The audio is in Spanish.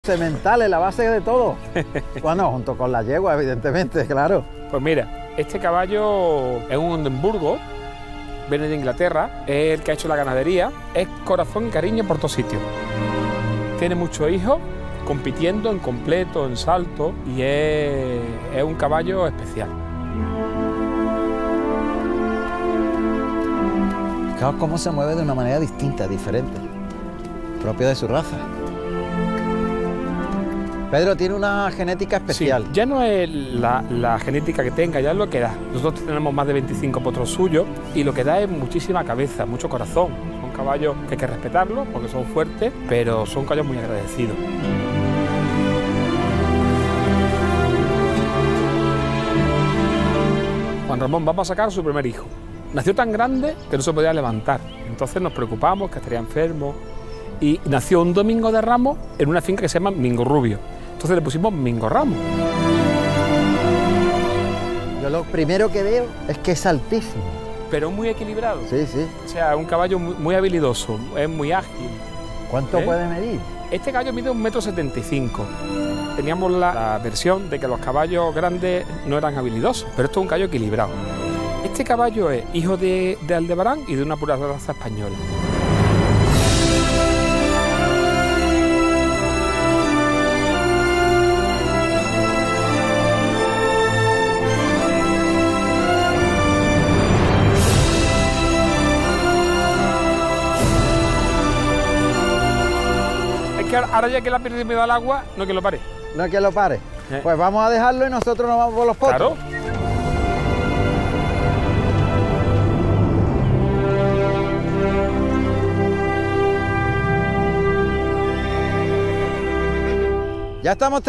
Semental es la base de todo. Bueno, junto con la yegua, evidentemente, claro. Pues mira, este caballo es un Oldenburgo, viene de Inglaterra, es el que ha hecho la ganadería, es corazón y cariño por todos sitios. Tiene muchos hijos, compitiendo en completo, en salto, y es un caballo especial. Fijaos cómo se mueve de una manera distinta, diferente, propio de su raza. Pedro tiene una genética especial. Sí, ya no es la genética que tenga, ya es lo que da. Nosotros tenemos más de 25 potros suyos y lo que da es muchísima cabeza, mucho corazón. Son caballos que hay que respetarlos porque son fuertes, pero son caballos muy agradecidos. Juan Ramón, vamos a sacar a su primer hijo. Nació tan grande que no se podía levantar. Entonces nos preocupamos, que estaría enfermo. Y nació un domingo de Ramos en una finca que se llama Mingo Rubio. Entonces le pusimos Mingo Ramos. Yo lo primero que veo es que es altísimo. Pero muy equilibrado. Sí, sí. O sea, un caballo muy habilidoso, es muy ágil. ¿Cuánto puede medir? Este caballo mide 1,75 m. Teníamos la versión de que los caballos grandes no eran habilidosos, pero esto es un caballo equilibrado. Este caballo es hijo de Aldebarán y de una pura raza española. Ahora ya que la pierde miedo al agua, no que lo pare. No que lo pare. Pues vamos a dejarlo y nosotros nos vamos por los potros. Claro. Ya estamos